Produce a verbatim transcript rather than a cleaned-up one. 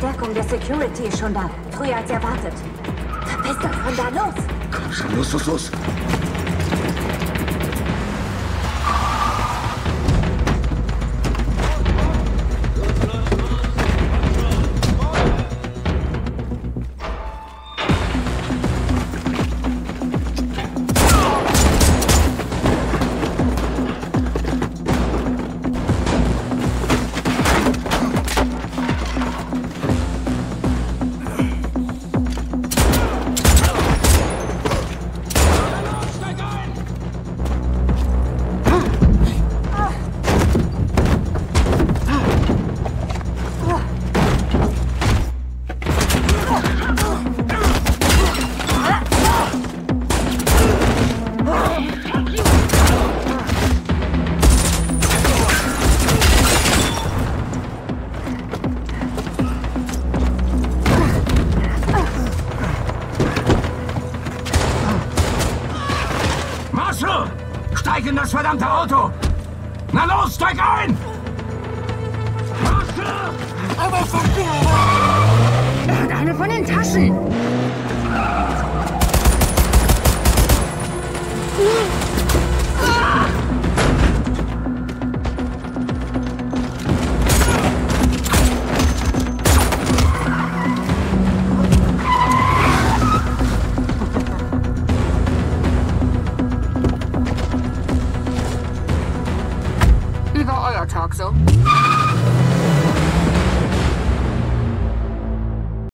Verstärkung der Security ist schon da. Früher als erwartet. Verpiss euch von da, los! Komm schon, los, los, los! Steig in das verdammte Auto! Na los, steig ein! Aber verdammte! Er hat eine von den Taschen!